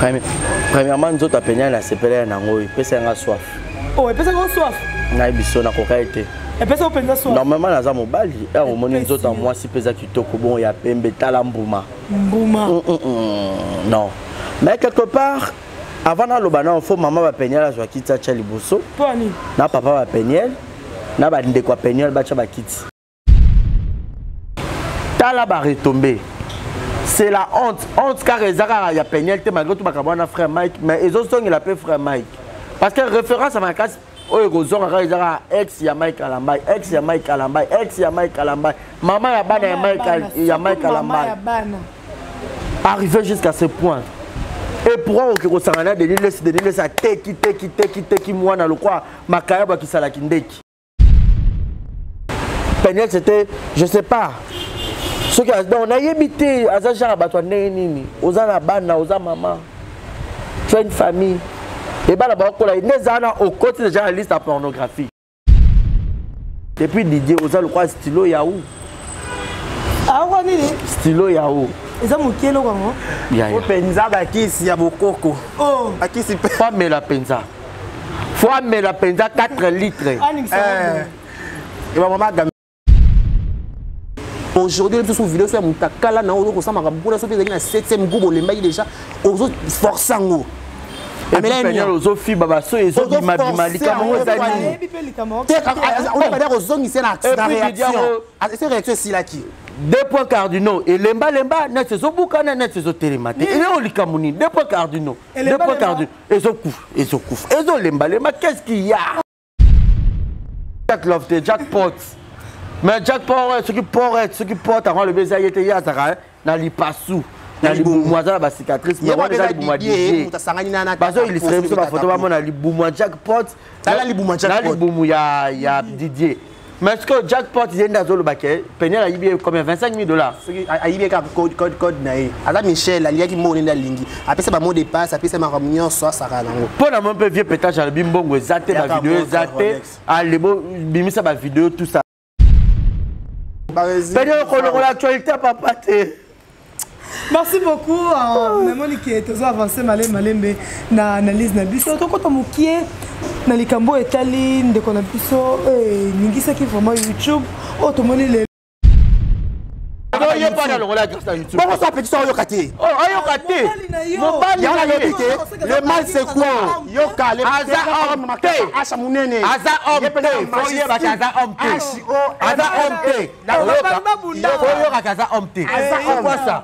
Premièrement, nous avons peigné la CPL et puis c'est un soif. Oh, et puis c'est un soif. Na biso na kokaité. Et puis c'est un soif. Normalement, nous avons mobile. Et au moment nous autres moi si pesa kitoko bon ya pembe talambuma. Mbuma. Non. Mais quelque part avant na lobana il faut maman va peigner la joie qui t'a liboso. Poni. Na papa va peigner. Na ba ndeko peigner ba cha ba kiti. Tala ba retomber. C'est la honte. Honte car Ezara ya peigner te malgré tout bakabona frère Mike mais ils ont sonné la paix frère Mike. Parce que référence à ma casse oyo kozonga Ezara ex ya Mike Alambay, ex ya Mike Alambay, ex ya Mike Alambay. Maman ya bana ya Mike Alambay. Arrivé jusqu'à ce point. Et pourquoi on s'en de l'île ça teki moi dans le quoi makaya ba kisala kindeki. Peigner c'était je sais pas. Ce qui on a évité à ça genre batwa nini aux ana bana aux maman. Tu as une famille. Et bah là-bas, on au côté déjà la liste à pornographie. Depuis Didier, on a le quoi stylo Yahoo. Ah, on est stylo Yahoo. Et ça, mon kielo comment? Yahoo. Penza bakisi ya bokoko. Oh. Bakisi pe. Faut mettre la penza. Faut mettre la penza 4 litres. Et ma maman gamme. Aujourd'hui, les sous vidéo sur mon takala na ozo kosama kabula so pezaki na 7e groupe le mai déjà ozo forçango. Mais là ozo fi baba so ezo bima lika mo zali. On va dire aux hommes ici na réaction. C'est réaction si là qui 2 points cardinaux et lemba net c'est buka net c'est télématé. Et on lika moni 2 points cardinaux. 2 points cardinaux. Ezo couf. Ezo lemba qu'est-ce qu'il y a? Jack Love jackpot. Mais jackpot ceux qui portent avant le baiser était ya ça na lipasu. Na libumoza ba cicatrice mais on déjà libumoza DJ. Parce que il serait sur la photo ba mona libumoza jackpot. Tala libumoza jackpot. Na libumu ya Didier. Mais ce que jackpot il est dans le baquet, Penel a yibé combien $25,000. A yibé code na e. Ala Michel ali ki mo nda lingi. Après ça ba mot de passe, après ça ma réunion soit ça nango. Pour na mon peu vieux pétage à bimbongo zaté la vidéo zaté à lebo bimisa ba vidéo tout ça. Penel ko l'actualité papa té. Merci beaucoup. Même qui est toujours avancé malembe na analyse na biso. To kota mukie na likambo etali ndeko na biso ningisa ki vraiment YouTube. Oh to moni le. Non, il pas dans la grâce à YouTube. Bon ça petit ça yo katé. Oh, yo katé. Mon bal ya la lobité. Le mal c'est quoi? Yo kalé. Aza homme té. Acha munene. Aza homme té. Faut y ba kaza homme té. Aza homme té. La yo ka kaza homme té. C'est quoi ça?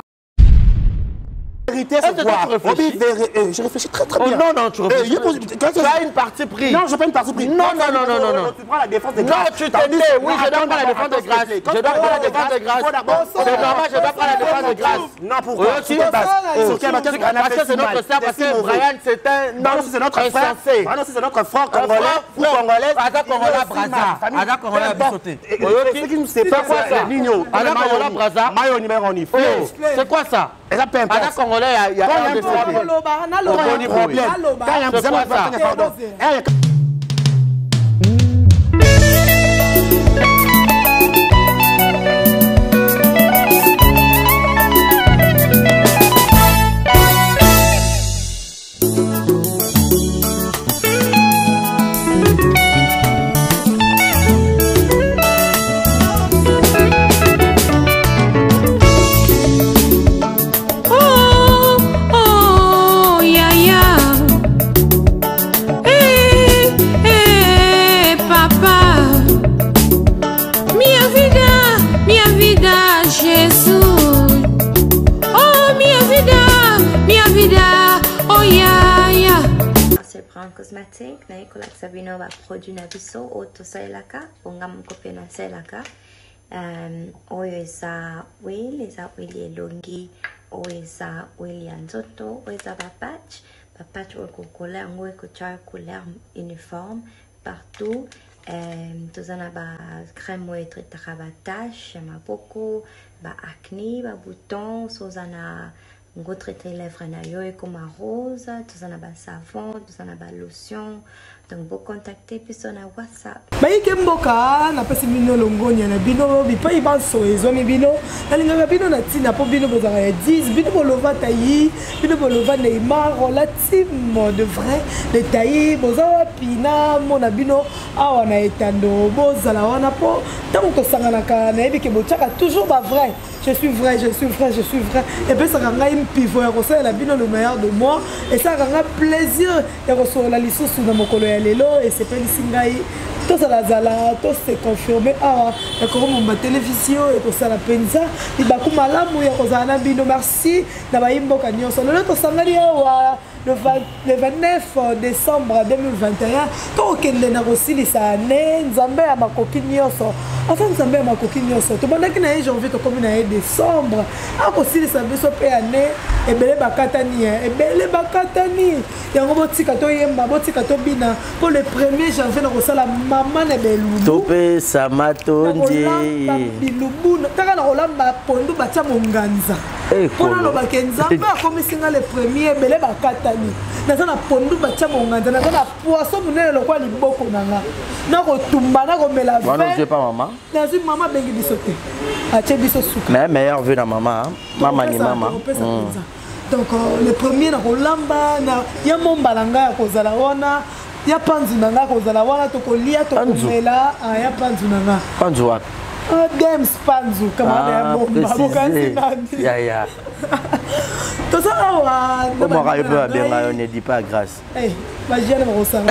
Vérité, c'est quoi? Je réfléchis très bien. Non, tu réfléchis. Tu as une partie prise. Non, je n'ai pas une partie prise. Non. Tu prends la défense de grâce. Non, tu te dis, oui, je dois prendre la défense de grâce. Je dois prendre la défense de grâce. C'est normal, je dois prendre la défense de grâce. Non, pourquoi? Parce que c'est notre sœur, parce que Brian, c'est un non, c'est notre frère. Non, c'est notre frère congolais ou congolaise. Ada Congolais Braza. Ada Congolais Bissoté. Ce qui ne sait pas quoi, c'est Nino. Ada Congolais Braza. Mayo numéro ni. C'est quoi ça? Ada Congolais, il y a un problème. Cosmétique, na iko la Sabino ba produit na biso auto sailaka, onga mkope na sailaka. Oyo eza oil elongi, oyo eza oil ya nzoto, oyo eza ba patch oyo kokola yango ekotia couleur uniforme partout. Tozana ba crème oyo etretaka ba tache, maboko, ba acné, ba boutons, sozana on traiter les lèvres na yo comme rose, tout ça na ba savon, tout ça na ba lotion. Donc vous contacter puis sur WhatsApp. Bayi kemboka na pesi bino longonya na bino bipa ibanso ezo mi bino nalinga bino na tina po bino bozanga ya 10 bino bolova tayi bino bolova Neymar relativement de vrai les tayi bozawa pina mona bino awa na etando bozala wana po tant que sangana ka na ebi ke bochaka toujours ba vrai. Je suis vrai, je suis vrai, je suis vrai. Et puis ça rend un pivot, la bino le meilleur de moi. Et ça rend plaisir. Et ressort la licence dans mon collègue et c'est pas ici. Tout ça la zala, tout c'est confirmé. Ah, d'accord, mon télévision et tout ça la penza. Il va comme malamu ya kozana bino merci. Na ba imbo kanyo. Le to sangali wa le 29 décembre 2021. To kende na rosili sa ne nzambe ya makoki nyonso. Enfin nzambe ya makoki nyonso. To bandaki na janvier to comme na décembre. A rosili sa beso pe année ebele bakatani ebele bakatani. Yango botika to yemba botika to bina pour le 1er janvier na rosala maman na belulu. Topé samatondi. Bilubuna. Taka na rolamba pondu batia monganza. Pona lo bakenza ba komisinga le 1er ebele bakatani. Naza na pondu batia monganza naza na poisson munene lokwa liboko nanga. Na ko tumba na ko mela vin. Moi non pas maman. Nazi maman bengi bisote. Ache biso suka. Mais meilleur vu na maman. Maman ni maman. Donc le 1er na rolamba na ya mombalanga ya kozala wana ya panzu nanga kozala wana to kolia to komela ya panzu nanga. Panzu wapi? Games panzu kama ya bomba bokanzi nandi. Ya. Tout ça là. Comment on bien ne dit pas grâce. Eh, ma jeune Rosanga,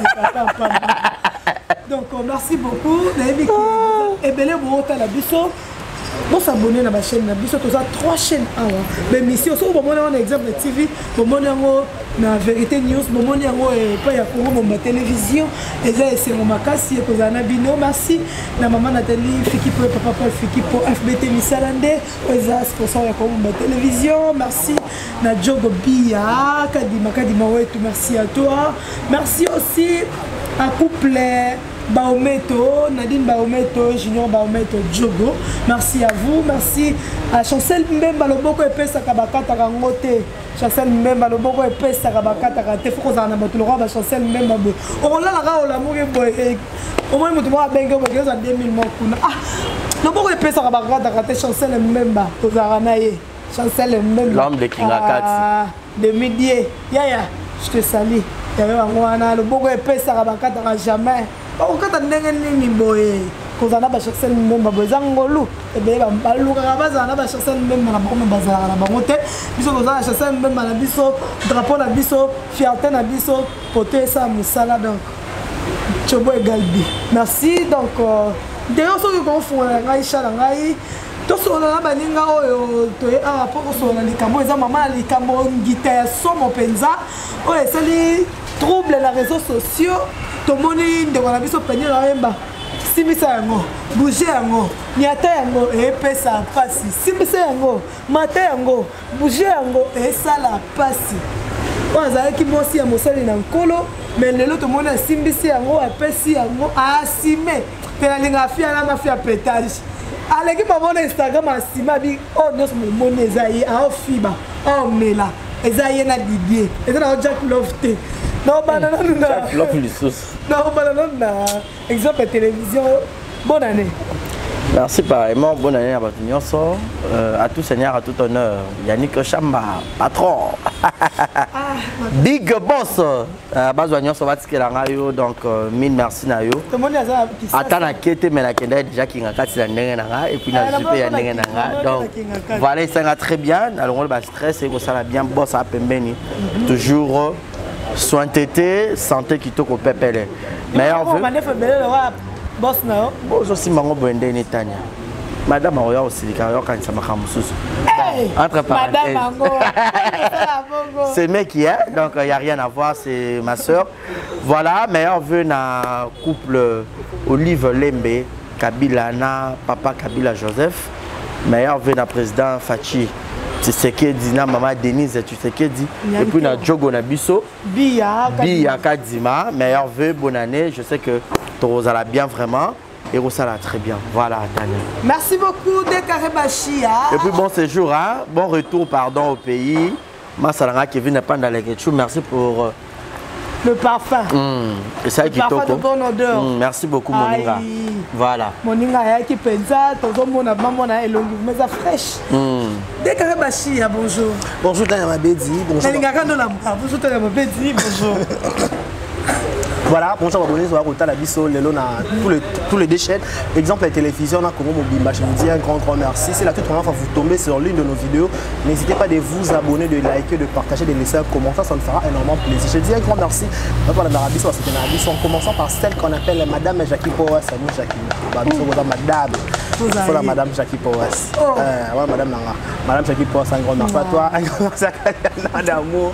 donc merci beaucoup. Et belé boota la biso. Bon s'abonner à ma chaîne na biso tous 3 chaînes mais mission so bon on exemple TV bon na vérité news bon yango pas ya Congo mon télévision et ça c'est mon makasi ko za na bino merci na maman Nathalie Fiki pour papa Paul Fiki pour FBT Misalande ça sponsor ya Congo mon télévision merci na Jogo Bia kadima wetu merci à toi merci aussi à couple Baometo, Nadine Baometo, Junior Baometo, Djogo. Merci à vous, merci à Chancel Mbemba Loboko et Pesa Kabakata Rangote. Chancel Mbemba Loboko et Pesa Kabakata Rangote. Faut qu'on a le roi de Chancel Mbemba. On l'a la l'amour et au moins, je vais bengo parce que 2000 mokuna. Ah, Loboko et Pesa Kabakata Rangote, Chancel Mbemba, Tozaranaye. Chancel Mbemba. L'homme de Kingakat. De midi. Yaya, je te salue. Il y avait un Loboko et Pesa Kabakata jamais. Okata ndenge nini boye kozana ba Chancel Mbemba bozangolu ebe ba baluka bazana ba Chancel Mbemba na bango bazala na bango te biso kozana Chancel Mbemba na biso drapeau na biso fierté na biso côté ça musala donc chobo egalbi merci donc d'ailleurs ce que qu'on fait ngai chala ngai to sona na baninga oyo to a poko sona likambo eza mama likambo ngita somo penza oyo sali trouble na réseaux sociaux. Tout le monde est biso peigner la yemba. Simisa yango, bouger yango, niata yango et pesa pasi. Simisa yango, mata yango, bouger yango et ça la pasi. On a qui mosi ya mosali na nkolo, mais lelo tout le monde simbisi yango et pesi yango asime. Pena linga fia la mafia pétage. Aleki pa mon Instagram asima bi oh nos mo ezai a fiba. Oh mela, ezai na Didier. Ezana Jack Lofte. Non, banana, exemple télévision. Bonne année. Merci pareillement. Bonne année à votre union. À tout seigneur, à tout honneur. Yannick Chamba, patron. Big boss. Donc, mille merci na yo. Attends la quête, mais la quête déjà qui n'a qu'à se et puis la super yanné donc voilà, ça va très bien. Alors on va stress et ça va bien. Boss à Pembeni. Toujours. Soin tété, santé qui toque au pépélé. Meilleur vœu. Boss na. Boss aussi mango bende ni Tania. Madame Oya aussi quand ça m'a camususu. Entre parenthèses. C'est mec qui est, donc il n'y a rien à voir, c'est ma soeur. Voilà, meilleur vœu na couple Olive Lembe, Kabila na papa Kabila Joseph. Meilleur vœu na président Fachi. Tu sais que dit na maman Denise, tu sais que dit. Et puis na Djogo na biso. Bia Kadima, meilleur vœu, bonne année. Je sais que tu allez bien vraiment. et ça là très bien. Voilà, Tania. Merci beaucoup Décaré Bachia. Et puis bon séjour, hein? Bon retour pardon au pays. Masalanga Kevin n'est pas dans les ghettos. Merci pour le parfum. Et ça qui parfum de bonne odeur. Merci beaucoup Moninga. Voilà. Moninga qui pensa tout mon maman a elongi mais ça fraîche. Décaré Bachia, bonjour. Bonjour Tania Mabedi. Bonjour. Bonjour Tania Mabedi. Bonjour. Voilà, bonjour abonnés sur la Labiso, tous les déchets. Exemple, la télévision, on a comment Mobimba. Je vous dis un grand merci. C'est la toute première fois que vous tombez sur l'une de nos vidéos. N'hésitez pas de vous abonner, de liker, de partager, de laisser un commentaire. Ça nous fera énormément plaisir. Je dis un grand merci. En commençant par celle qu'on appelle Madame Jackie Powers. Salut Jackie. Madame Jackie Powers. Madame Jackie Powers, un grand merci à toi. Un grand merci à d'amour.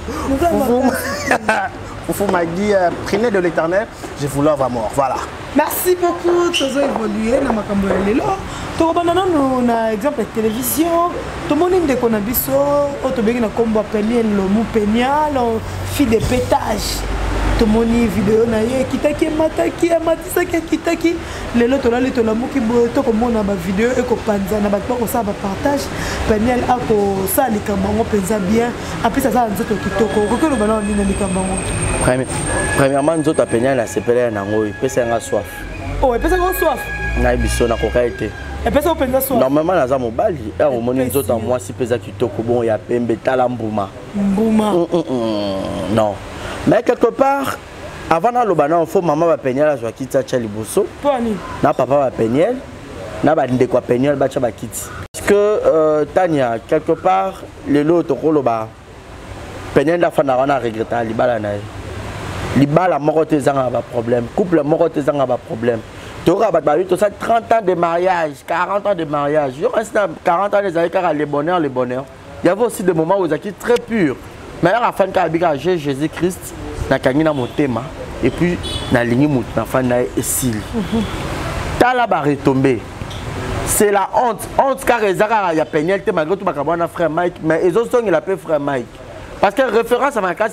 Foufou m'a dit, prenez de l'éternel, je vous love à mort. Voilà. Merci beaucoup, tu as évolué dans ma caméra. Tu as exemple de télévision, tout le monde est qu'on a vu ça, tu as un combat pénial, le mot pénial, fille de pétage. Tout le monde est vidéo, kitaki, mataki, matisaki, kitaki. Les autres, là, les autres, qui boitent comme on a ma vidéo et qu'on panza, n'a pas qu'on ça va partage. Pénial, à quoi ça, les camarades, pensa bien. Après ça, ça, nous autres qui toko. Pourquoi le ballon est dans les camarades? Premièrement, nous autres, pénial, là, c'est pénial, il peut s'en soif. Oh, il peut s'en soif. Na biso na kokaite. Et puis ça peut soif. Normalement, na za mobali, au moni nous autres moi si pesa kitoko bon ya pembe tala mbuma. Mbuma. Non. Mais quelque part, avant dans le banan, il faut maman va peigner la joie quitte à Liboso. Na papa va peigner, na ba ndeko va peigner ba cha ba kiti. Parce que Tania, quelque part, les lots au ba peigner la fana on a regretté libala na. Libala moko te zanga ba problème, couple moko te zanga ba problème. Tu auras 30 ans de mariage, 40 ans de mariage. Il reste 40 ans les années car les bonheurs, les bonheurs. Il y avait aussi des moments où ils étaient très purs. Mais à la fin, quand il y a Jésus-Christ, il y a mon thème. Et puis, il y a la fin de Essil. T'as là-bas retombé. C'est la honte. Honte car il y a péniel, malgré tout, il y a frère Mike. Mais ils ont il appelle frère Mike. Parce que référence à ma casse,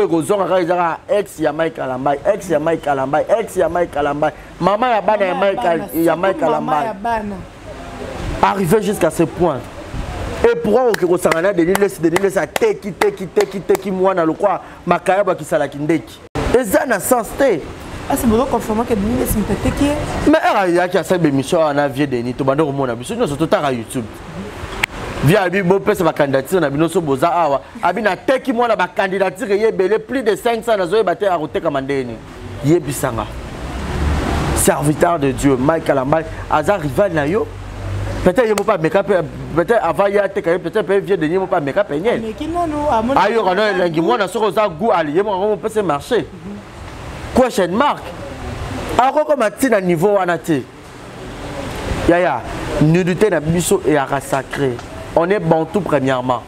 ex ya Mike Alambay, ex ya Mike Alambay, ex ya Mike Alambay. Maman ya bana ya Mike Alambay. Arrivé jusqu'à ce point. Et pourquoi on s'en a de ça teki moi na lokwa makayaba ki sala kindeki. Et ça n'a sens té. Ah c'est bon confirmer que Denis laisse me teki. Mais il y a qui a cette émission en avion Denis to bando mona biso nous surtout ta YouTube. Via abi bo pesa ba candidature na binoso boza awa abi na teki moi na ba candidature yebele plus de 500 na zo ebate a roteka mandeni yebisanga serviteur de Dieu Mike Alambay azar rival na yo peut-être il ne pas make up peut-être avant il y a peut-être peut vieux Denis pas make up niel ayo kana lengi moi na soko za goût allié moi on peut se marcher question marque alors comme atina niveau wana te ya nudité na biso et à sacré. On est bantou premièrement.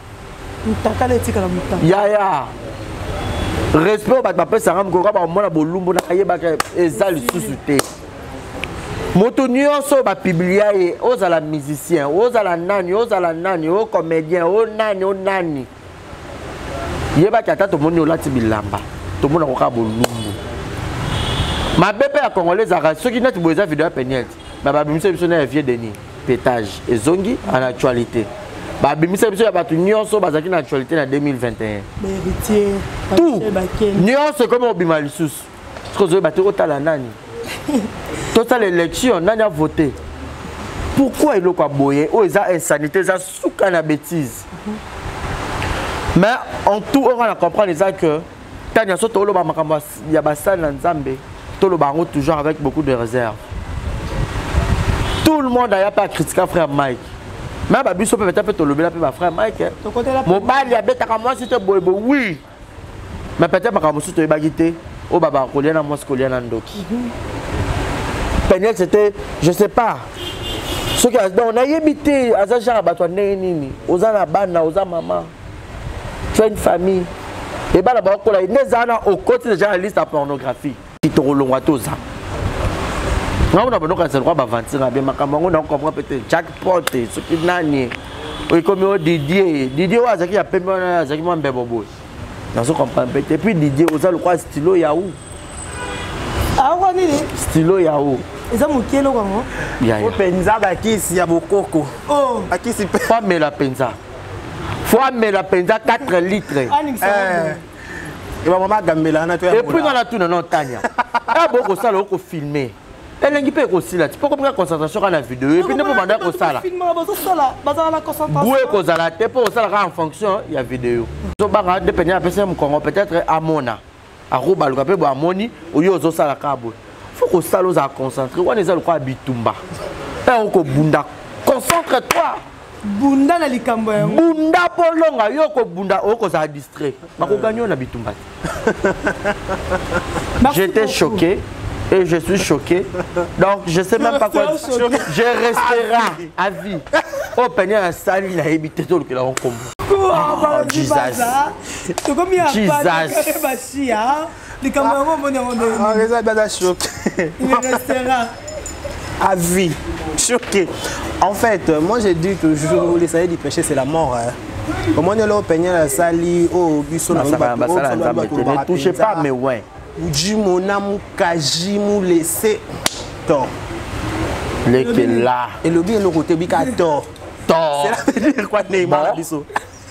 Ya. Respect au papa Saram Goga ba mona bolumbu na yeba ka ezali susute. Moto nyonso ba publier et aux ala musicien, aux ala nani, aux comédien, aux nani. Yeba ka tato moni olati bilamba. To mona ko ka bolumbu. Ma bébé a congolais ara ceux qui net boza vidéo penyet. Ma ba bimise biso na vieux Denis. Pétage et zongi en actualité. Bah bimisa biso ya batu nyonso bazaki na actualité na 2021. Tout. Nyonso comme obima lisusu. Ce que zo batu otala nani. Total élection nani a voté. Pourquoi il ko boyer o eza insanité za souka na bêtise. Mais en tout on va comprendre ça que tanya so to lo ba makambo ya basala na Nzambe. To lo bango toujours avec beaucoup de réserve. Tout le monde n'a pas critiqué frère Mike. Mais Babiso peut peut-être te lever là frère Mike. Mon bal y a bête à moi si tu es boy oui. Mais peut-être ma camoufle tu es bagité. Oh baba Koliana moi Koliana Ndoki. Peniel c'était je sais pas. Ce qui on a évité à ça genre bato nini. Oza na bana oza maman. Tu as une famille. Et bah là-bas on a une zana au côté déjà la liste à pornographie. Qui te relongwa tout ça. Non, on a besoin de savoir avancer. On a compris peut-être jackpot, ce qui nani. Oui, comme Didier, ouais, ça qui a payé ça qui m'a bébé boy. Dans ce comprend peut-être. Et puis Didier, vous avez le quoi stylo Yahoo. Ah, on est stylo yao. Ils ont moqué le comment? Ya ya. O penza ba kisi ya bokoko. Oh. Akisi pe. Faut mettre la penza. Faut mettre la penza 4 litres. Et maman gambela na to ya. Et puis dans la tour non Tania. Ah beaucoup ça là on filmer. Elle ngi pe ko sila. Tu peux comprendre concentration dans la vidéo et puis ne pas demander ko ça là. Filmer ba ça là, bazar la concentration. Boué ko ça te pour ça en fonction il y a vidéo. So ba de penya pesa mu Congo peut-être amona. Aroba le capé bo amoni ou yo zo ça la kabo. Faut que ça l'ose à concentrer. On est quoi bitumba. Et ko bunda. Concentre-toi. Bunda na likambo ya. Bunda polonga yo ko bunda oko za distrait. Bako gagner na bitumba. J'étais choqué et je suis choqué. Donc je sais même pas quoi. Je resterai à vie. Oh peigner un sali na habité tout que là on comme. Oh Jesus. Tu comme il y a pas les caméras vont Ah, ça va choqué. Il restera à vie. Choqué. En fait, moi j'ai dit toujours les salés du péché c'est la mort. Comment on est là au peigner la sali au buisson ne touchez pas mais ouais. Uji monamu kaji mou laissé. Tort. Le que là. Et le bien le côté bika tort. Tort. C'est la dire quoi Neymar biso.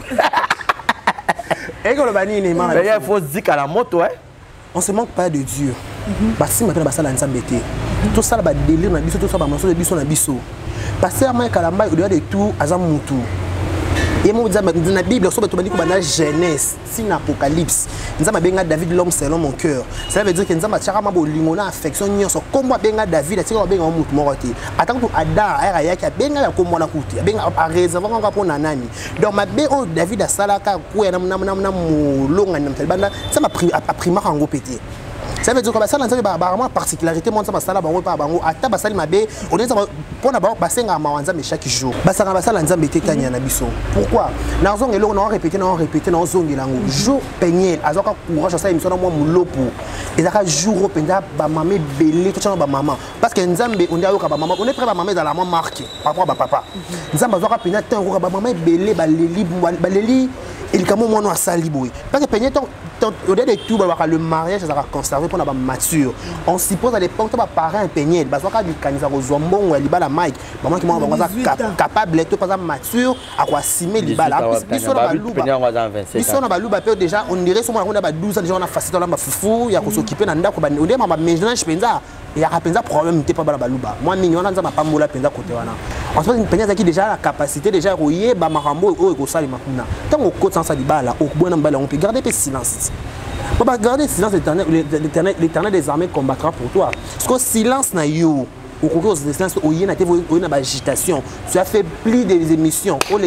Et quand le bani Neymar. Mais il faut dire qu'à la moto hein. On se manque pas de Dieu. Parce que maintenant basala nzambe te. Tout ça ba délire na biso tout ça ba mensonge biso na biso. Parce que Amaya Kalamba au-delà de tout azam mutu. Et moi dans la Bible so ba to bani ko bana jeunesse, sin apocalypse. Nzamba benga David l'homme selon mon cœur. Ça veut dire que nzamba tchaka ma bolingo na affection nyonso comme benga David atika benga mutu morote. Attends to Adam era yaki benga ya komona kuti. Benga a réserver encore pour nanani. Donc ma be o David asalaka ko ya na molonga na mtalibanda ça m'a pris a prima rango pété. Ça veut dire que ça a vraiment particularité moi ça va sala bango pa bango ata basali mabe on est pour na ba basenga mawanza mais chaque jour basanga basala nzambe te kanya na biso pourquoi na zongelo na répéter na zongela ngo jour peigner azoka courage ça émission na moi mulopo ezaka jour penza ba mamé belé tout ça ba maman parce que nzambe on dit ayoka ba maman on est prêt ba maman dans la maman marqué par rapport à papa nzambe azoka penza tango ba maman belé ba leli il kamo moi no asali boy parce que peigner au-delà de tout le mariage ça va conserver pour la mature on suppose à l'époque que parents peigner parce que du canisa rozombon ou libala Mike maman qui moi capable tout pas mature à quoi simer libala biso na baluba biso na baluba peut déjà on dirait sur on a 12 ans déjà on a facile dans foufou ya ko s'occuper na ndako ba on dit mama ménage penza ya penza problème t'es pas baluba moi mignon na nzama pambola penza côté wana on se pose une penza qui déjà la capacité déjà royer ba marambo o ko sali makuna tant au côté sans libala au bon mbala on peut garder le silence. On va garder le silence, l'Éternel des armées combattra pour toi. Parce que le silence n'a eu, au silence, il y a une agitation. Tu as fait plus des émissions. Au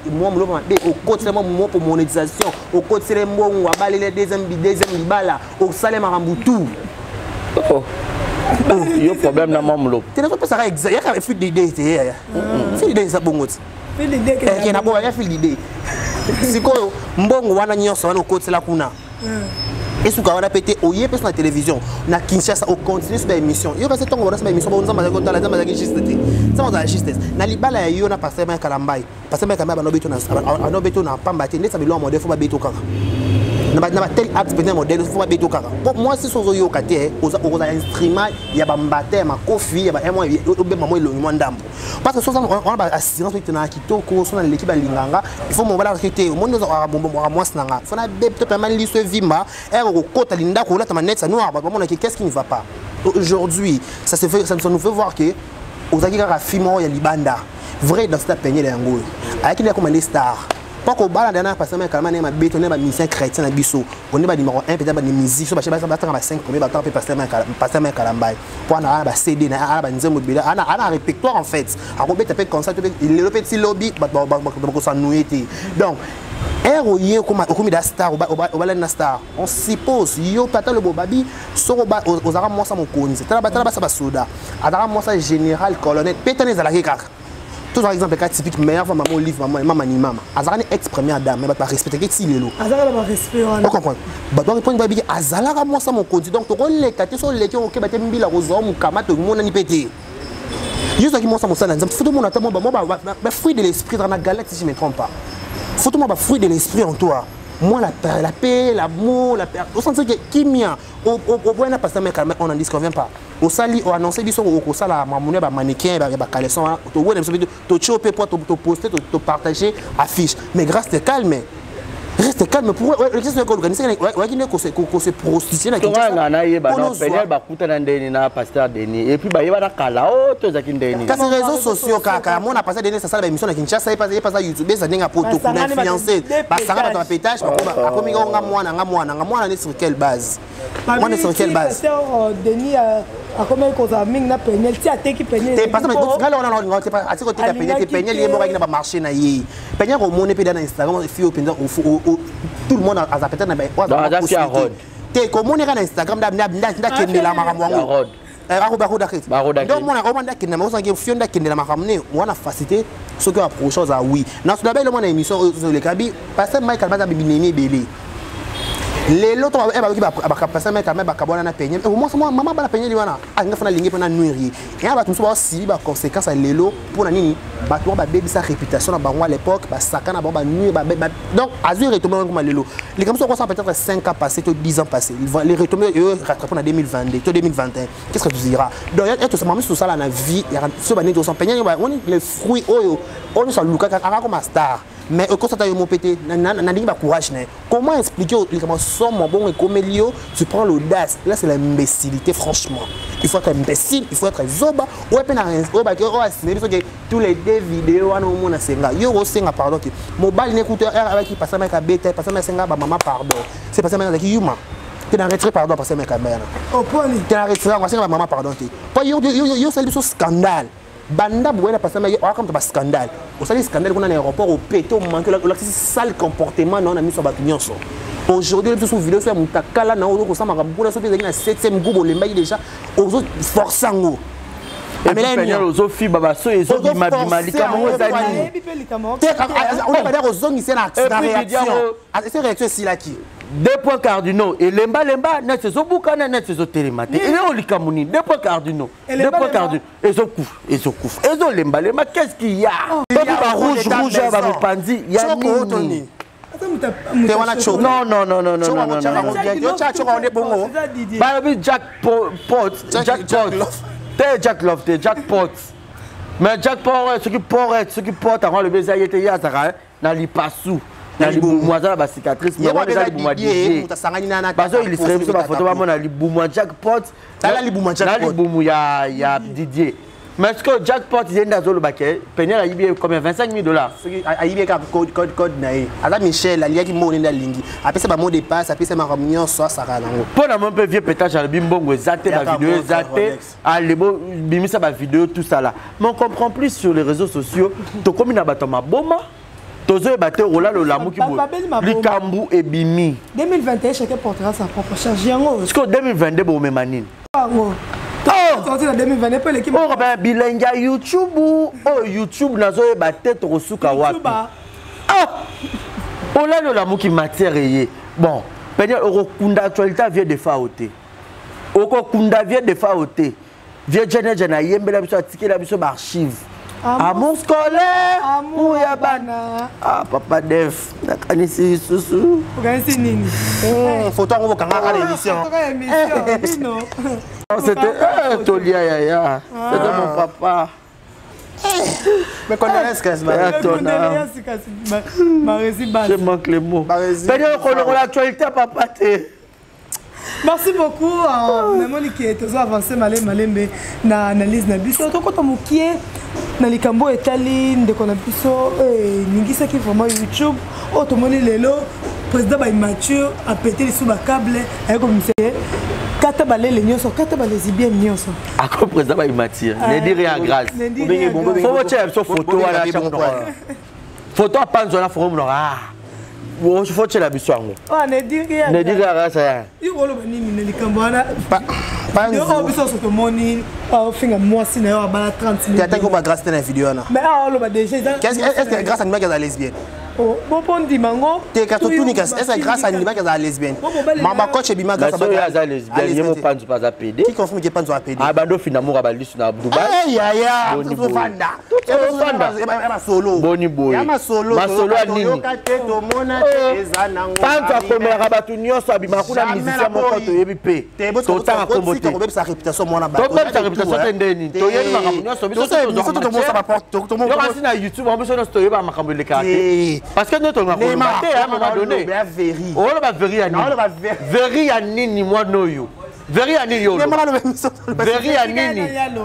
côté moi pour monétisation, au côté moi on va balayer les deuxième libala, au salaire maramboutou. Oh, il y a un problème dans mon lot. Tu ne peux pas ça exact. Il y a un fil d'idée. Fil d'idée ça bon. Fil d'idée. Il y a un fil d'idée. Si quoi, mbongo wana nyonso wana côté la kuna. Et ce qu'on a pété au yé sur la télévision, na Kinshasa au continue sur l'émission. Il y a pas cette temps on a émission on nzamba ko tala nzamba juste ça on a justesse. Na libala yo na passer ma kalambai. Passer ma kalambai no beto na pamba te ndesa bilo modèle faut ba beto kaka. Na tel acte peut modèle faut ba beto kaka. Pour moi si sozo yo kate oza instrument ya ba mbate ma kofi ya ba moi obe maman lo ndambo. Parce que sozo on a assurance que na kitoko so na l'équipe linganga, il faut mon bala recruter. Mon nous a bombo à moi snanga. Faut na be to permettre li se vimba qu'est-ce qui ne va pas aujourd'hui ça nous fait voir que aux agriculteurs fimo ya libanda vrai dans cette peigner les ngolo avec il y a comme les stars pas qu'au bal dernière parce que quand même ma bétonner ma mission chrétien na biso on est ba numéro 1 peut-être ba musique so ba 5 premier ba temps passer ma kalambai pour na ba CD na ba nzembo bila ana répertoire en fait à robet taper comme ça il le petit lobby ba ça nouété donc héroïen comme da star au bal na star on suppose yo pata le bobabi so aux ara moi ça mon konzi tala ba ça ba soda ara moi ça général colonel pétané za la kaka tout par exemple cas typique meilleur maman livre maman ni maman azara ex première dame mais pas respecter que si lelo azara ba respect on comprend ba doit répondre ba bi azala ka moi ça mon konzi donc to le kati so le ki o ke ba te mbila ko zo mu kamata mona ni pété juste qui moi ça mon ça nzam faut mon attendre ba fruit de l'esprit dans la galaxie si je me trompe pas faut moi ba fruit de l'esprit en toi moi la paix, l'amour, la paix. Au sens que kimia, au point n'a pas ça mais on n'en disconvient pas. Au sali, on annonce du son au sala mamoune ba mannequin ba caleçon, to ouais to choper pour to poster, to partager affiche. Mais grâce te calme. Reste calme pour qu'est-ce qu'on organise qu'on se prostituer là et puis bah il va la cala auto za kindeni quand les réseaux sociaux kaka mon a passé dernier ça la émission na Kinshasa il passe ça YouTube ça dinga pour to influencer ba sanga ba pétage ba komi nga mwana ne sur quelle base moi ne sur quelle base Denis a comment qu'on a mis na penel ti ateki penel c'est pas ça mais on c'est pas à ce côté la penel il est ba marché na yi penel au monde pe dans Instagram il faut tout le monde a peut-être na ba te ko mon na Instagram da kende la makamwango donc mon a kende ma sangi fionda kende la makamne on a facilité ce que approche chose à oui na tout d'abord le mon émission sur le Kabi parce que Michael Baza bibinemi belé les lots qui va passer mais quand même bakabona na peigner au moins maman ba la peigner liwana anga fana lingi pona nuiri et ba tout so si ba conséquence les lots pour na nini ba to ba baby sa réputation na bango à l'époque ba sakana ba nuire ba donc azur retomber comme les lots les comme ça peut-être 5 ans passés 10 ans passés les retomber rattraper en 2022 2021 qu'est-ce que tu diras donc et tout ça même sur ça la vie so ba ni to son peigner on les fruits oyo on so luka aka comme star mais au constat mon pété na dingi ba courage né comment expliquer comment somme bon et comme Lio tu prends l'audace là c'est l'imbécilité franchement il faut être imbécile il faut être zoba ou peine que tous les deux vidéos on mona senga yo senga pardon que mobile n'écouteur avec qui passe avec bête passe avec senga ba maman pardon c'est passé avec yuma tu n'as retiré pardon passer avec caméra au point tu n'as retiré passer avec maman pardon pas yo c'est le scandale banda bouena parce que comme un scandale au sali scandale qu'on a aéroport au péto manque le sale comportement non a mis sur batunion aujourd'hui les sous vidéo sur mutakala na oko sama kabula so pezaki na 7e groupe le mbayi déjà aux autres forçango et puis aux filles baba so ezo bima lika mo zali on va dire aux hommes ici na réaction c'est réaction si là qui 2 points cardinaux et lemba net c'est buka net c'est télématé et on likamuni 2 points cardinaux 2 points cardinaux ezo kouf ezo lemba qu'est-ce qu'il y a ba rouge ba mopandi ya nini non jackpot mais jackpot ce qui porte avant le baiser était ya ça na lipasu na libumwaza ba cicatrice mais on a libumwa DJ bazo illustrer sur la photo ba mona libumwa jackpot la libumu ya Didier mais est-ce que jackpot il est dans le baquet Peniel a yibé combien $25,000 a yibé code naé ala Michel ali ki moni na lingi après ça ba mot de passe après ça ma réunion soit ça rango pour la mon peu vieux pétage à bimbongo zaté la vidéo zaté à lebo bimisa ba vidéo tout ça là mais on comprend plus sur les réseaux sociaux to comme na batoma boma tozo e baté rola lo lamu ki bo likambu e bimi 2021 chacun portera sa propre charge yango est-ce que 2022 bo memanine sorti en 2020 pas l'équipe oh ben bilenga YouTube YouTube nazo e baté to kosuka wapi on a la mou qui matière bon peut-être okunda actualité vient de faoté okunda vient de faoté vient jena yembela biso atikela biso archive à mon scolaire amour ya bana papa def nakanisi susu okanisi nini photo ngo kangaka l'émission c'était Tolia Yaya c'était mon papa mais condoléances je manque les mots peut-être l'actualité papa merci beaucoup memoni qui est toujours avancé malembe na analyse na biso to kota mukie na likambo etali ndeko na biso ningisa ki vraiment YouTube automoni lelo président ba immature a pété les sous ba câble avec comme c'est kata balele nyonso kata balezi bien nyonso ako président ba immature ne dit rien grâce faut watcher so photo wala photo panzo na forum no faut watcher la biso ngo ne dit rien grâce yolo banini ne likambo wana pas yo biso so to moni finga moi sina yo bala 30 minutes tu attends qu'on va grâce dans la vidéo là mais lo ba déjà est-ce que grâce à une mec lesbienne Oh, bon pon dimango. T'es quand tout nique, est-ce grâce à Nima qui est lesbienne. Maman coach et bima grâce à lesbienne, il y a pas de PD. Qui confirme qu'il pas de PD. Ah bah do finalement abalis na Dubaï. Aïe aïe aïe. Tout fanda. Tout fanda. Ma solo. Boni boy. Ma solo. Ma solo nini. Panzo akomera batu nyonso abima kuna musicien moko to yebi pe. Totanga kombote. To sa réputation mona ba. To même sa réputation tendeni. To yebi makambo nyonso biso to mo sa rapport. To mo na YouTube, on biso no to yebi makambo le kate. Parce que notre à un moment donné. Oh le Veri à nini. Veri à nini moi noyo. Veri à nini yo. Veri à nini.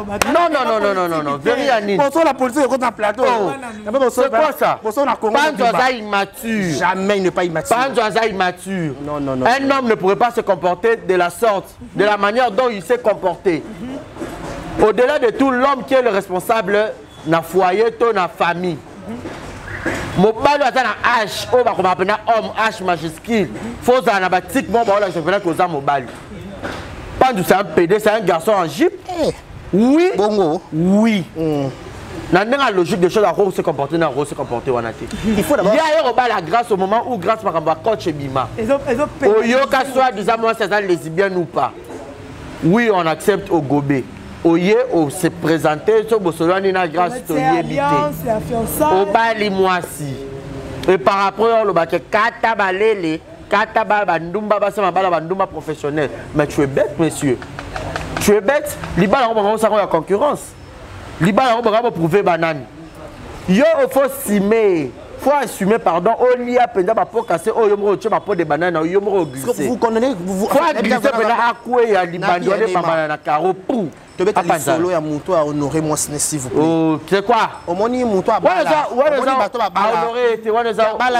Non. Veri à nini. Pour la police est contre un plateau. C'est quoi ça? Panzo Aza immature. Jamais il n'est pas immature. Panzo Aza immature. Non. Un homme ne pourrait pas se comporter de la sorte, de la manière dont il s'est comporté. Au-delà de tout, l'homme qui est le responsable na foyer, to na famille. Mobile est un H, on va appeler homme H majuscule. Faut ça na tic bon bah là je connais que ça mobile. Pandu c'est un PD, c'est un garçon en jupe. Oui. Bongo. Oui. Dans la logique des choses, à se comporter, se comporter. Il faut d'abord. Il y a la grâce au moment où grâce par rapport à coach et Bima. Au yoka soit disant moi c'est un lesbien ou pas. Oui, on accepte au gobé. Oye, on se présenter, sur Bossolani na grâce to yebité. Au bali moisi. Et par rapport au baké kata balele, kata bandumba basa mabala bandumba professionnel. Mais tu es bête, monsieur. Tu es bête. Libala on va la concurrence. Libala on va prouver banane. Yo faut s'aimer. Faut assumer, pardon, on y a pendant pour casser, oh, yomro, tu m'as pas de bananes, yomro glisser. Vous connaissez, vous glisser pendant à quoi il y a des bandouilles, pas mal à carreau, pou. Tu veux être solo et à mon toit, honorer moi, s'il vous plaît. Oh, c'est quoi? Au moins, mon toit, honorer, tu vois, les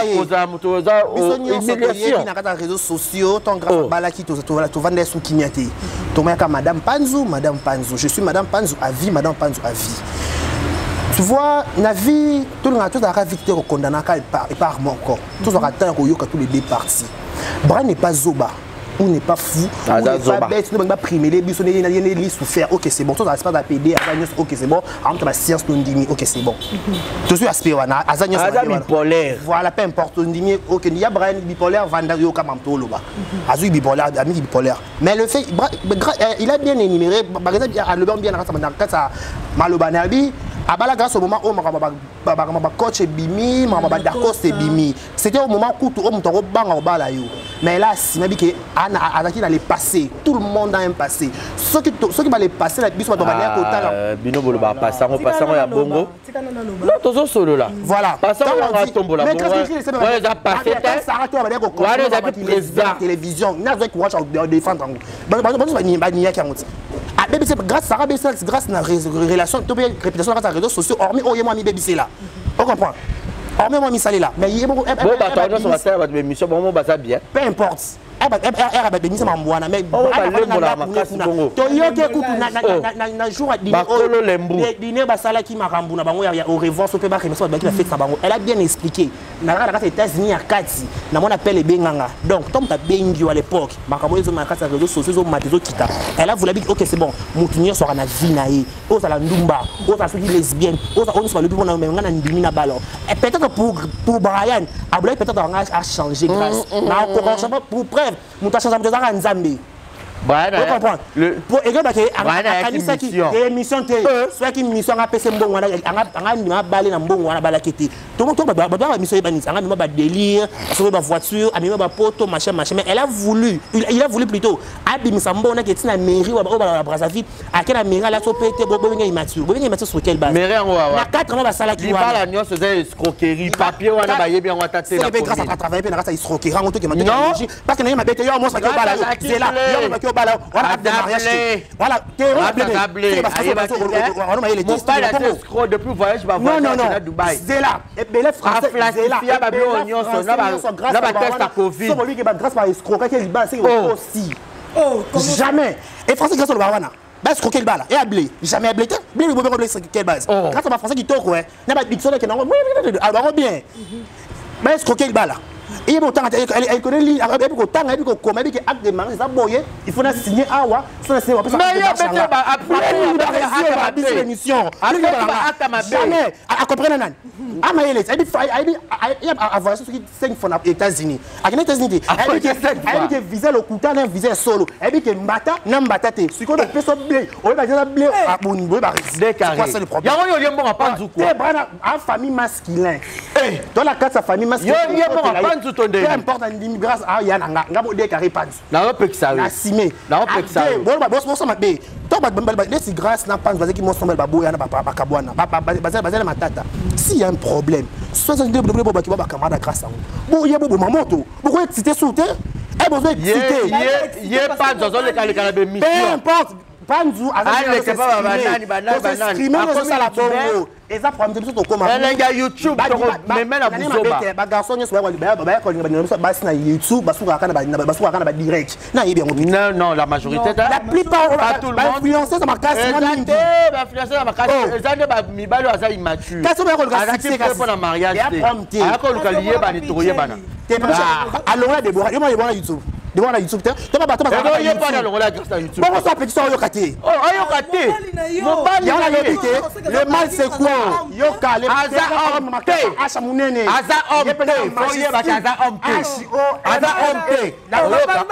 humiliation. Dans les réseaux sociaux, ton grand balaki, tu vas vendre sous Kinyati. Tu m'as Madame Panzou, Madame Panzou. Je suis Madame Panzou à vie, Madame Panzou à vie. Tu vois, la vie, tout le monde a victime au condamné et par mon corps. Tout le monde a tous les deux parties. Bras n'est pas zoba, ou n'est pas fou, ou n'est pas bête, ou n'est pas primé, les bus, on est souffert, ok c'est bon, tout le monde a PD, ok c'est bon, en tout cas la science nous dit, ok c'est bon. Tout ce qui est bipolaire. Voilà, peu importe, on dit, ok, il y a Brian bipolaire, Vanda Yoka Mamtolo, Azou bipolaire, ami bipolaire. Mais le fait, il a bien énuméré, par exemple, il y a le bien à Malobanabi. Abala grâce au moment où ma coach est bimi, ma d'accord c'est bimi. C'était au moment où tout le monde est bang. Mais là, si ma bique Anaki allait passer, tout le monde a un passé. Ceux qui vont les passer, la bise va tomber à côté. Bino bolo ba passant ya bongo. Non, tozo solo là. Voilà. Passant à tombo là. Ouais, ça passé. Ouais, ça président télévision. N'a pas courage à défendre. Grâce à Sarah Bessel, grâce à la relation, tu peux réputation grâce à les réseaux sociaux, hormis oh moi mi baby là. On comprend. Hormis moi mi salé là. Mais il est bon. Bon bah toi sur la terre votre émission bon bah ça bien. Peu importe. Elle a béni sama mwana mais elle a bien expliqué na États-Unis à Kati na mon appel les benganga donc tom ta bengi à l'époque makambo ezo makasa réseaux sociaux matizo kita elle a voulu dire OK c'est bon mutunyo sera na vie na ye o ça la ndumba o ça soki lesbienne o ça on soit le plus na menga na ndimi na ballon et peut-être pour Brian a peut-être a changé grâce na encore pour preuve mutasha za nzambe Brian pour exemple que émission soit qui mission a pc mbongo anga ndima balé na mbongo wana balakete tout le monde ba mission ebani anga mima ba délire sur ba voiture amima ba poto machin mais elle a voulu il a voulu plutôt abimisa mbongo que tina mairie ou ba Brazzaville à quelle mairie la so pété bo benga immature sur quelle base mairie ngo wa na 4 ans ba sala ki wa la nyo se escroquerie papier wana ba yebi ngo taté la grâce à travailler na grâce à escroquerie ngo to que parce que na ma bête yo moi ça que bala c'est là voilà depuis voyage à Dubaï. C'est là. Et bien les Français, c'est là. Grâce à escroquer quel bas c'est aussi. Jamais. Et Français grâce au Bawana. Bah escroquer le bas là. Et à blé. Jamais à blé. Blé le bon quelle base. Grâce à ma Français qui toque ouais. N'a pas de dictionnaire qui non. Alors bien. Bah escroquer le bas là. Et autant elle connaît l'île, elle peut autant elle peut comme elle dit que acte de mariage ça boyer, il faut signer awa, ça c'est pas ça. Mais il y a peut-être après l'émission. Jamais à comprendre nan. Ah mais elle a avoir ce qui 5 fois aux États-Unis. À les États-Unis, elle dit que visa le couteau un visa solo. Elle dit que mbata na mbata te. Ce qu'on appelle ça blé. On va dire blé à bongo ba décarré. C'est le problème. Yango yo liembo pas nzuko. C'est brana en famille masculin. Dans la carte sa famille masculin. Yo liembo pas nzuko ndé. Peu importe l'immigration ah ya nga bo décarré pas. Na opekisa we. Na simé. Na opekisa we. Bon boss ça mabe. Toi les grâce na pas parce que mon sommet babo ya na ba kabwana. Ba matata. S'il y a un problème, soit ça de bobo qui va camarade grâce à vous. Bon, il y a bobo mamoto. Pourquoi exciter sous terre? Eh besoin exciter. Il y a pas dans le calendrier mission. Peu importe. Panzou avec c'est pas banane. Ako ça la bongo. Eza problème de tout comme elle est YouTube mais même la buzoba. Ba garçon nyso wa ba ko ba na YouTube basuka kana ba direct. Na yebi ngo. Non, la majorité la plupart tout le monde influencer ça marquage moi ba influencer ça marquage ezande ba mibalo aza immature. Kaso ba ko le succès pour la mariage. Ako lukaliye ba nitoye bana. Alors là Déborah, moi je YouTube. Déborah YouTube tu pas bateau parce que il y a pas dans la grâce YouTube. Comment ça petit ça yo kati? Oh, yo kati. Mon bali ya la yobité. Le mal c'est quoi? Yo kale. Aza homme. Acha munene. Aza homme. Foye ba kaza homme. Aza homme. La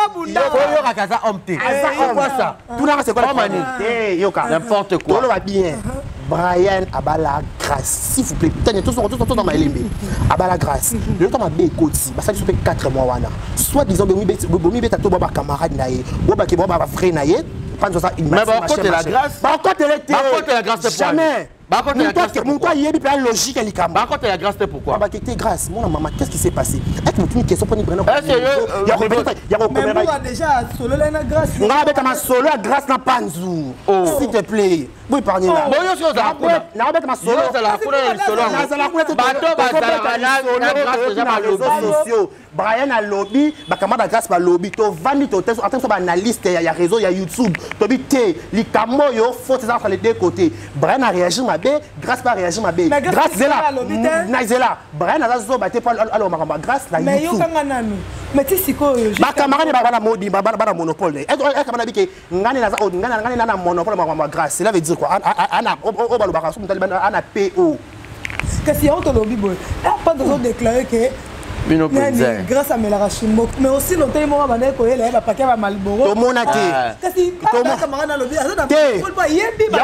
yo ka kaza homme. Aza quoi ça? Tout là c'est quoi mani? Eh yo ka. N'importe quoi. Tout va bien. Brian Abala grâce s'il vous plaît. Tenez tout dans ma limbe. Abala grâce. Le temps m'a bé koti. Ba ça fait 4 mois wana. Soit disons bomi beta to baba camarade naé. Boba ki boba vrai naé. Pas ça il m'a. Mais par contre la grâce. Par contre la grâce c'est jamais. Par contre la grâce. Mon quoi yebi plan logique elle kamba. Par contre la grâce c'est pourquoi? Bah qui était grâce. Mon maman qu'est-ce qui s'est passé? Est-ce que une question pour ni prendre? Il y a déjà solo la grâce. On va mettre ma solo la grâce na panzou. S'il te plaît. Oui parler là. Bon yo so za kuna. Na mettre ma solo. Yo la kuna solo. Na kuna bato bazala grâce déjà ma réseaux sociaux. Brian a lobby, ba kamada grâce ba lobby to vandi to test attends ça ba analyste il y a réseau il y a YouTube. To bi té li kamo yo faut ça entre les deux côtés. Brian a réagi ma bé, grâce pas réagi ma bé. Grâce là. Na zela. Brian a zo ba té pas alors ma grâce la YouTube. Mais yo kanga nanu. Mais tu sais quoi yo. Ba camarade ba na modi ba monopole. Et kamana bi ke ngani na za ngani na monopole ma grâce. Cela veut dire quoi? Ana o ba lo ba ka so mutali ana PO. Qu'est-ce qu'il y a autre lobby boy? Pas de déclarer que grâce à Melarachimbo, mais aussi longtemps moi mané ko ele ba paquet ba Malboro. To monate. Kasi pas camarade na lobby, azana pas yembi ba.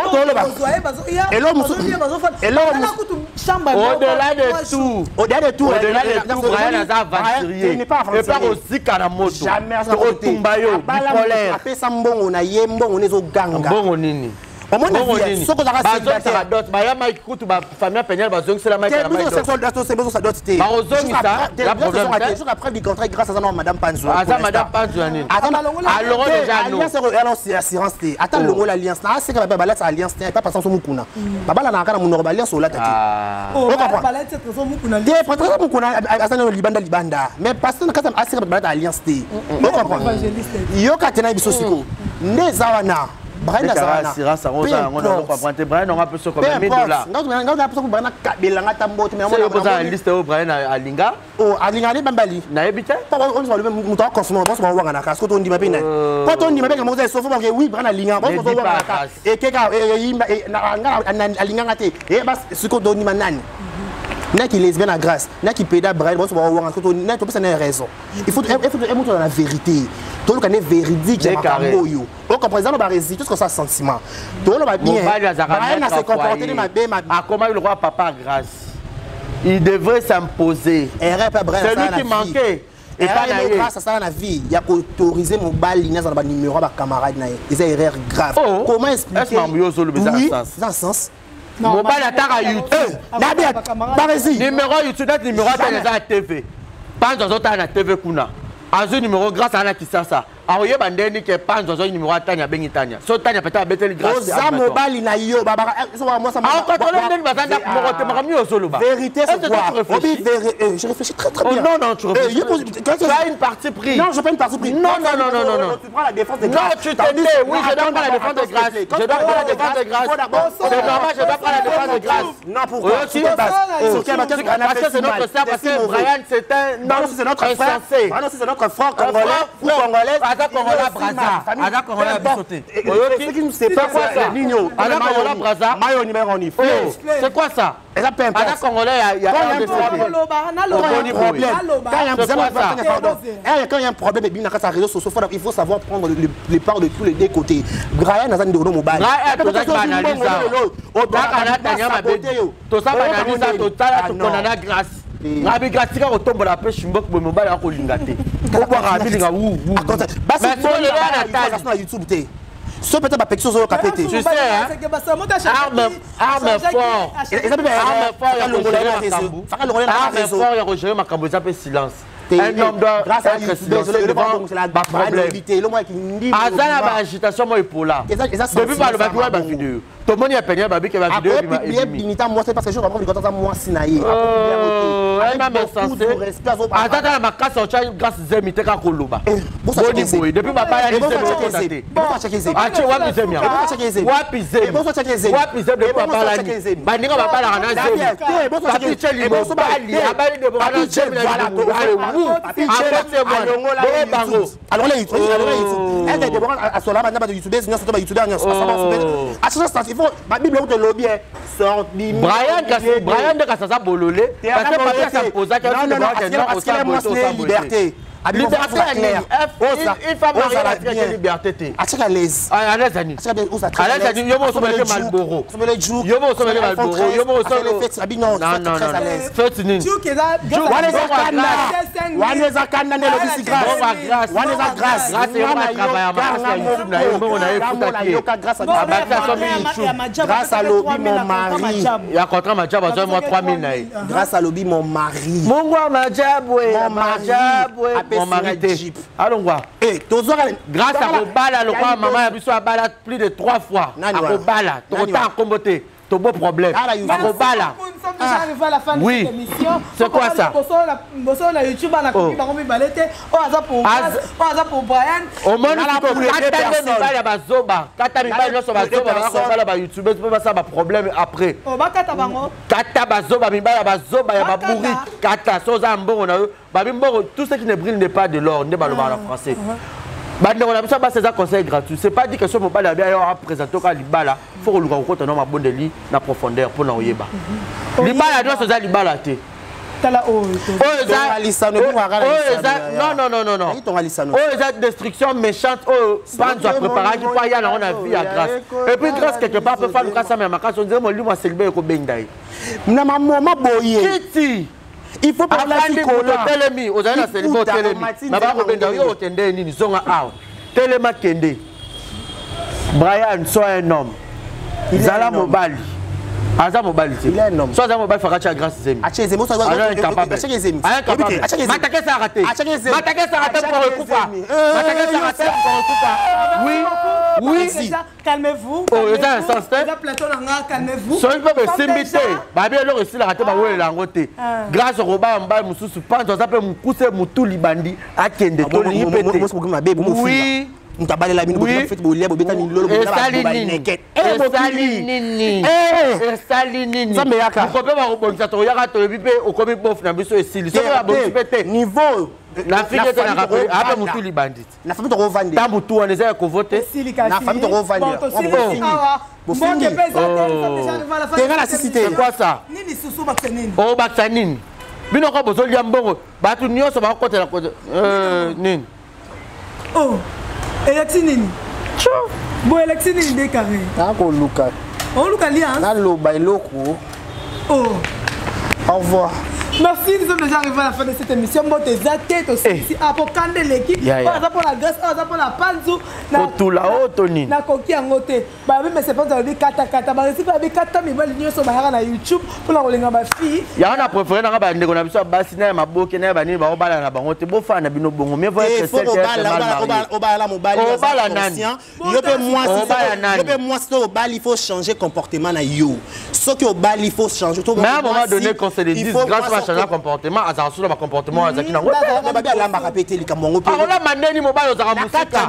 Et l'homme au-delà de tout. Au-delà de tout, Brian a aventurier. Il n'est pas avancé. Et pas aussi kanamoto. Jamais ça au Tumbayo, bipolaire. Après ça mbongo na yembo on ezo ganga. Mbongo nini? Au moins ce que ça va d'autres ba ya maiki kutu ba famille penyel ba zong c'est la maiki la maiki. C'est besoin ça doit être. Ba ozongi ça, la problème c'est après du contrat grâce à madame Panzo. Attends madame Panzo nini? Alors déjà nous. Alliance assurance té. Attends longo l'alliance là, c'est que ba la alliance té pas passer sur mukuna. Baba la na kana mu alliance au la tati. Oh ba la tete sur mukuna. Té patron mukuna asana libanda. Mais parce que quand assurance ba la alliance té. On comprend. Yo katena biso siko. Nezawana. Brian Assurance, Brian on a plus comme $1000. Non, Brian kabela ngata mbote mais on a liste au Brian Alinga. Oh, Alinga ni bambali. Na ebite? On va le même temps consomme bon on va na kasse ko to ndi mapena. Ko to ndi mapena mo so fo que oui Brian Alinga bon on va na kasse. Et keka na Alinga ngate. Et bas siko do ni manani. N'a qui lesbienne à grâce, n'a qui pédale Brian bon on va voir ko n'a to pas na raison. Il faut être dans la vérité. Tout le monde est véridique, j'ai pas moyo. Donc en présent, on va résister tout ce que ça sentiment. Tout le monde va bien. Brian a se comporté de ma bé, comment le roi papa grâce. Il devrait s'imposer. C'est lui qui manquait. Et pas grâce à ça dans la vie, il y a autorisé mon bal dans le numéro de camarade naïe. Des erreurs graves. Comment expliquer? Oui, dans le sens. Mon bal attaque à YouTube. Numéro YouTube, numéro à la TV. Pas dans autre à la TV kuna. À ce numéro grâce à la Kisasa. aoye bandeni ke panzo zo numéro Tanya bengi Tanya. So Tanya peut-être beteli grâce. Oza mobali na yo baba so moi ça ah quand on ndeni bazanda moko te makami osolo ba. Vérité c'est quoi? Je réfléchis très bien. Non non, tu réfléchis. Tu as une partie prise. Non, je fais une partie prise. Non. Tu prends la défense de grâce. Non, tu t'étais. Oui, je dois prendre la défense de grâce. Je dois prendre la défense de grâce. C'est normal, je dois prendre la défense de grâce. Non, pourquoi? Parce que c'est notre sœur, parce que Brian c'est un non, c'est notre frère. Non, c'est notre frère congolais ou congolaise. Ada Congolais Braza. Ada Congolais Bisoté. Ce qui nous sépare c'est quoi Nino. Ada Congolais Braza. Mayo numéro on y. C'est quoi ça? Ada Congolais il y a un de quand il y a un problème et bien dans réseaux sociaux il faut savoir prendre les parts de tous les deux côtés. Brian a de mobile. Ngabi gratika kotombola pe shimbok bo mobile akolinga te. Kokwa bilinga wu. Basi na YouTube te. Ce peut-être pas quelque chose au capété. Tu sais arme fort. Arme fort ya ko gérer makambo za pe silence. Un homme doit être silencieux devant ma problème. Azana ba agitation mo epola. Depuis par le bac ba vidéo. Tout le monde a payé babi que la vidéo est moi c'est parce que je comprends que quand moi sinaï. Elle m'a censé. Attends ma casse au chat grâce zemite ka koloba. Boni boy depuis papa ya dit c'est contacté. Ah tu vois bizem ya. Wapi zem. Wapi zem de papa la ni. Ba ninga papa la na zem. Papi cheli bo bali abali de bo na zem la ni. Papi cheli bo bango. Alors là YouTube. Elle est de bon à cela maintenant de YouTube, sinon c'est pas YouTube dernière. À ce il faut ma Bible de lobby sort Brian de Kassasa Bololé parce que papa ça posa que parce qu'il est liberté. Liberté une femme mariée la liberté. À l'aise. À l'aise ani. À l'aise ani yomo so mele Malboro. Yomo so mele Malboro. Yomo so non. Fête ni. Waneza kanda ne lobby grâce. Waneza grâce. Grâce et on travaille à YouTube na yomo na écoute grâce à lobby mon mari. Il y a contrat Majab besoin moi 3000 na. Grâce à lobby mon mari. Mongwa Majab mon mari allons voir. Grâce à Robala, le roi maman a besoin de plus de 3 fois. Robala, ton temps comboté, ton beau problème. Robala. Oui. C'est quoi ça? Au monde problème après. Tout ce qui ne brille n'est pas de l'or, n'est pas le français. C'est un conseil gratuit. C'est pas dit que ce mobile a bien présenté au Libala. Il faut que nous rencontrions un bon délit dans la profondeur pour nous yéba. Libala doit se faire Libala. Non. Destruction méchante. Panzo a préparé qui pas y aller on a vie à grâce. Et puis grâce quelque part peut faire le cas ça mais ma case on dit moi lui moi célébrer ko bengdai. Na maman boyer. Il faut pas la Télémi, aux années c'est le Télémi. Ma ba ko bengdai yo tende nini zonga aw. Téléma kende. Brian soit un homme. Zala Mobali. Aza Mobali. Il est un homme. Soit Aza Mobali fera grâce Zemi. Ache Zemi so incapable. Ache Zemi. Matake sa raté. Matake sa raté pour recoupa. Matake sa raté pour recoupa. Oui. Calmez-vous. Oh, il y a un sens. Calmez-vous. Soyez pas simbité. Babi alors ici la raté ba wele la ngote. Grâce au Roba Mba mususu panzo ça peut mukuse mutu libandi akende to ni pété. Oui. Mutabalela mini boka fait bolia bobeta ni lolo bobeta neket. Salinini. Zambe yaka. Ko pe ba ko bonza to yaka to bipe o komi bof na biso esili. So ba bonzi pete niveau la fille de la rappel après mutu libandit. La famille to revendre. Ta mutu on les a ko voter. La famille to revendre. C'est quoi ça? Nini susu baksanini. Oh baksanini. Bino ko bozo liambongo. Batu nyoso ba ko tela ko nini. Oh. Electinini. Bon, electinini décarré. Nako Luka. On Luka lien. Na lo bailoko. Oh. Au revoir. Merci, nous sommes déjà arrivés à la fin de cette émission. Bon, tes têtes aussi. Ici, pour Kande l'équipe. Pour la Grèce, pour la Panzou. Pour tout là-haut, Tony. Na coquille en côté. Bah, mais c'est pas dans le kata kata. Bah, c'est pas avec kata, mais moi, l'union sur ma YouTube pour la rouler dans ma fille. Il y a un préféré dans la bande de Gonabso, Bassina, ma bouquet, Nabani, Baobala, la banque, beau fan, Abino Bongo. Mais voilà, c'est ça. Au bal, il faut changer comportement. Ce qui au bal, il faut changer. Mais à un moment donné, quand c'est les 10, grâce à changer comportement, à un sous comportement, à un on va répéter les camongo. On a mandé mobile aux arabes.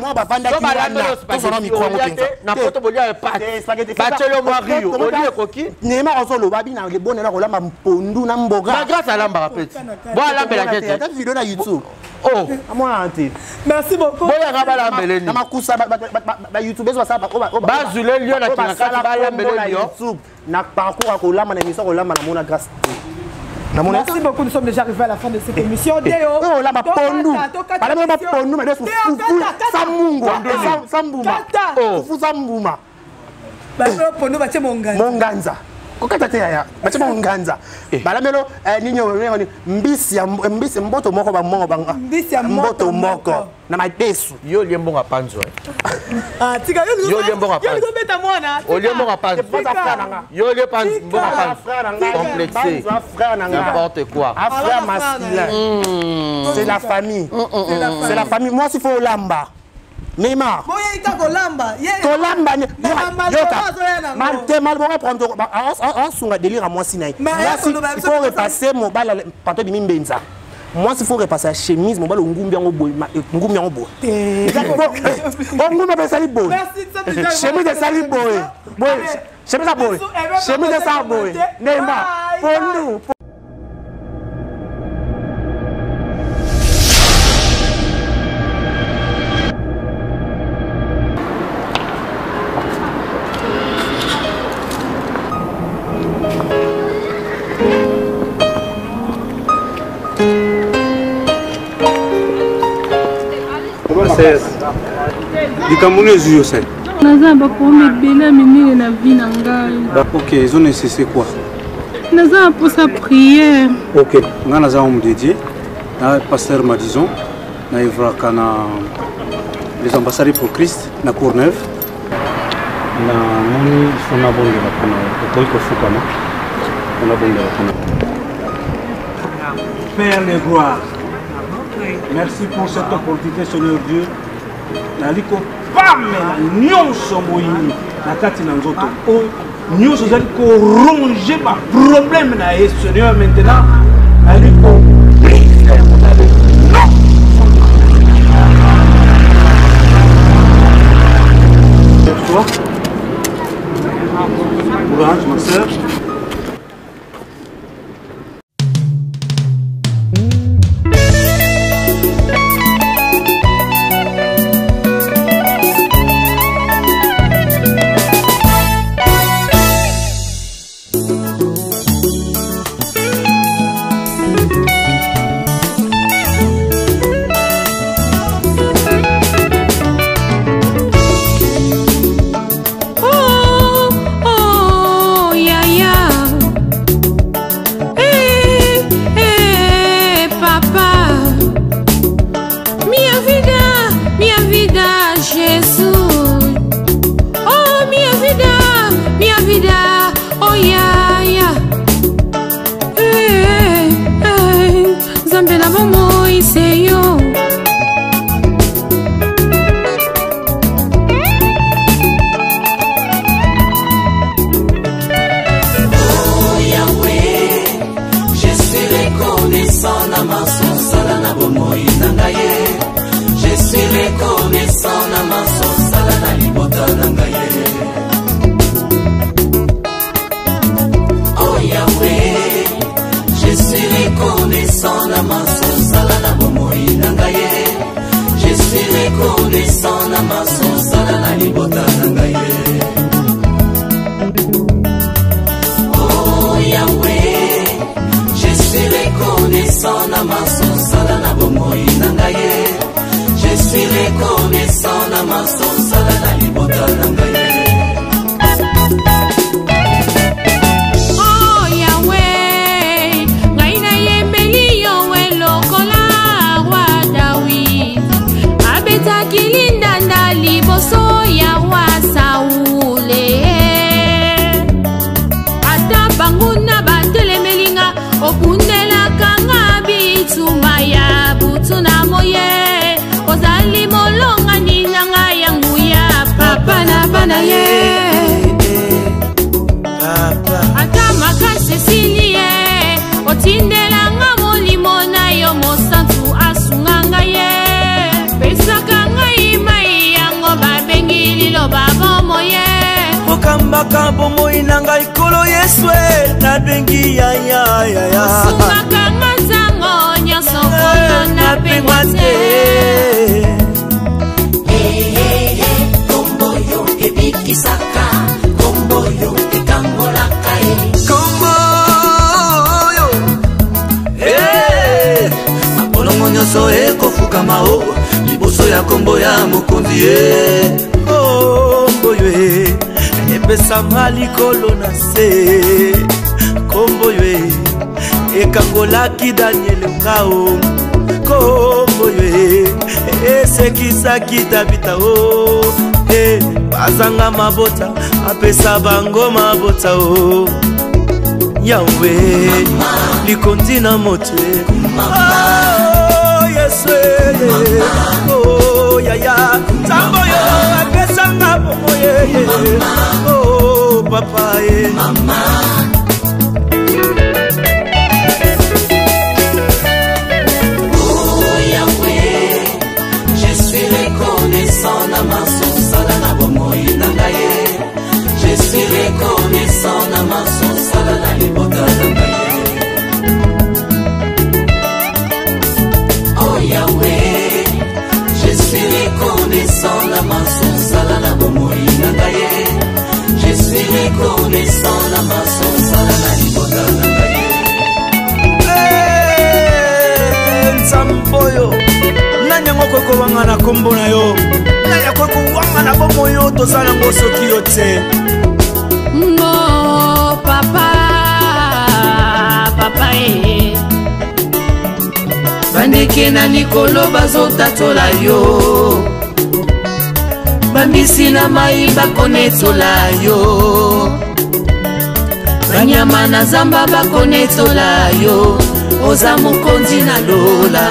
Merci beaucoup. Merci beaucoup, nous sommes déjà arrivés à la fin de cette émission. Monganza. Balamelo ninyo mbisi mboto moko ba mboto moko na matesu yo liembo ngapanzo tika yo liembo ngapanzo yo beta mwana o liembo ngapanzo yo le panzo complexé n'importe quoi frère masculin c'est la famille c'est la famille moi s'il faut lamba Neymar. Il faut repasser mon bal panto de Mimbenza. Moi, il faut repasser la chemise, mon bal ngumbi en boy, ngumbi en boy. Chemise de sali boy. Chemise de boy. Chemise de sali boy. Neymar. Pour nous. Dikamunezu yose. Naza bakome bela minene na vie na ngai. OK, ils ont nécessité quoi? Naza pour sa prière. OK, nga naza homme dédié. Na pasteur Madison, na Evraka na les ambassadeurs pour Christ na Courneuve. Na moni sona bonde la kana ko ko fukana. On a bonde la kana. Père de gloire. Merci pour cette opportunité, Seigneur Dieu. Naliko pamela nyonso moyini na kati na nzoto o nyonso zali ko ronger ba problème na ye Seigneur maintenant naliko toi courage ma sœur. Oh Yahweh, Obambaka bomoi nanga ikolo Yeswe na bengi ya Sungaka mazango nyoso kono na pengwate Kombo yo ebikisaka Kombo yo ekangolaka Kombo yo Apolongo nyoso ekofukama o Liboso ya kombo ya mokonzi Kombo yo Epesa mali kolo na se Kombo yo ekangolaki Daniel Ngao Kombo yo esekisaki tabita o bazanga mabota apesa bango mabota o Yawe likondi na moto Yesu yaya tambo yo apesa ngabo ye papa mama Je suis reconnaissant na maso sala na libota nangaye Oh Yahweh Je suis reconnaissant na maso sala na bomoi nangaye Je suis reconnaissant na maso sala na libota nangaye Nsamboyo Nanyango koko wanga na kombo na yo Nanya koko wanga na bomo yo Tozana ngoso kiyote Ngo papa Papa Bandeke na likolo bazotatola yo Bambisi na mai bakonetola yo Banyama na zamba bakonetola yo Oza mokonzi na lola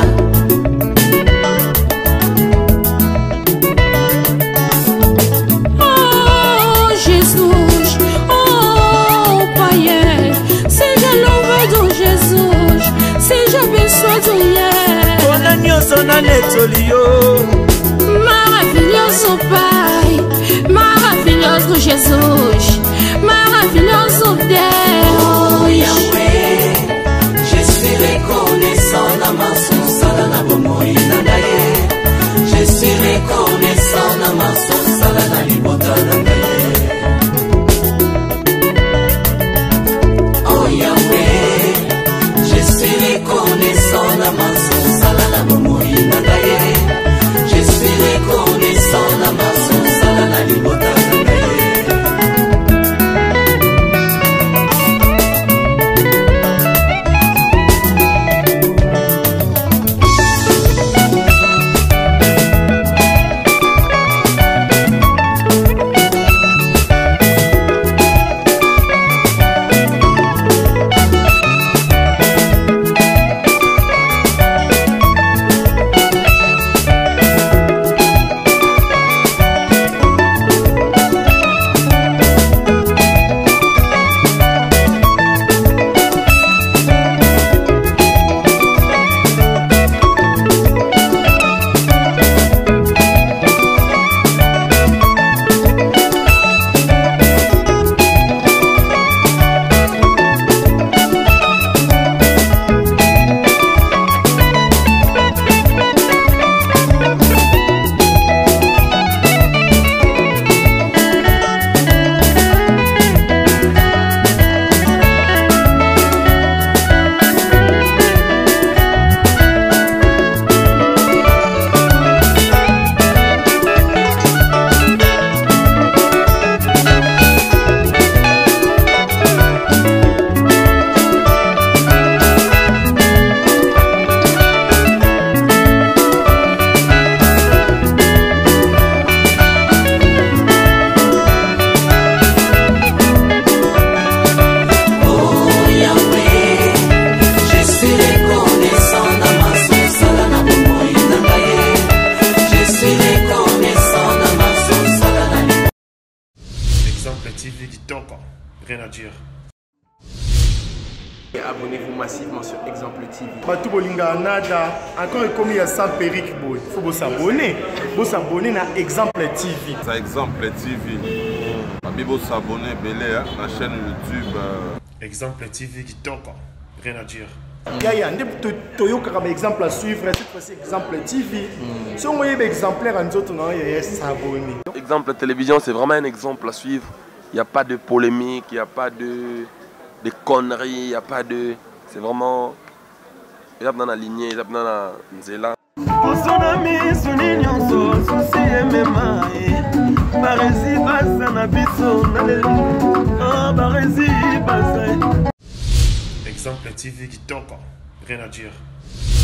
Oh Jesus, oh païen Seja louvado Jesus, seja abençoado Kona nyoso na netoli yo Maravilhoso Pai, maravilhoso Jesus, maravilhoso Deus Oh Yahweh Je suis reconnaissant na maso sala na bomoi nangaye Je suis reconnaissant na maso sala na libota nangaye Oh Yahweh Je suis reconnaissant na maso sala na bomoi nangaye Je suis reconnaissant na maso sala na libota nangaye Rien à dire. Abonnez-vous massivement sur Exemple TV. Batou Bolinga Nada, encore commis à sans périque, il faut s'abonner. Vous s'abonner à Exemple TV. C'est Exemple TV. Bibo s'abonner belé la chaîne YouTube. Exemple TV qui toque, rien à dire. Yaya, un exemple à suivre, cette fois-ci exemple TV. Si on voyait exemplaire en autres, on va s'abonner. Exemple télévision, c'est vraiment un exemple à suivre. Il n'y a pas de polémique, il n'y a pas de conneries, il n'y a pas de... C'est vraiment... Il y a dans la lignée, il y a dans la nzela. Exemple TV qui toque, rien à dire.